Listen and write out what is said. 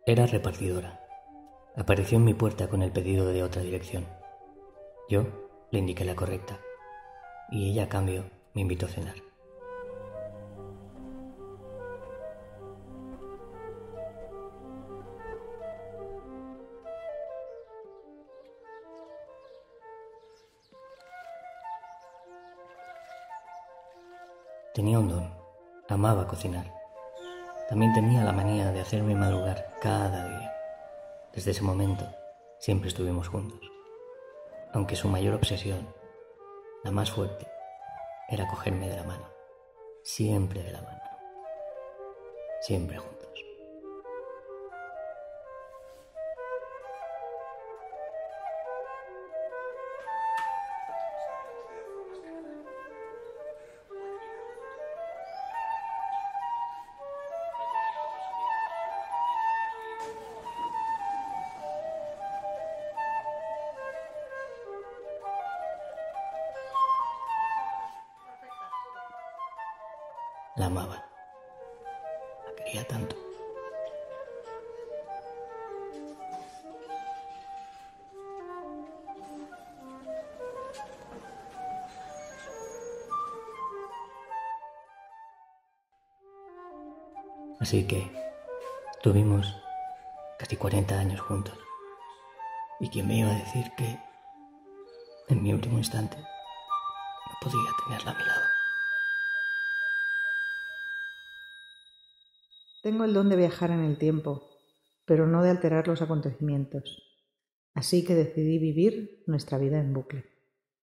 Era repartidora. Apareció en mi puerta con el pedido de otra dirección. Yo le indiqué la correcta y ella a cambio me invitó a cenar. Tenía un don, amaba cocinar. También tenía la manía de hacerme madrugar cada día. Desde ese momento siempre estuvimos juntos, aunque su mayor obsesión, la más fuerte, era cogerme de la mano, siempre de la mano, siempre juntos. La amaba, la quería tanto. Así que tuvimos casi 40 años juntos. ¿Y quién me iba a decir que en mi último instante no podría tenerla a mi lado? Tengo el don de viajar en el tiempo, pero no de alterar los acontecimientos. Así que decidí vivir nuestra vida en bucle.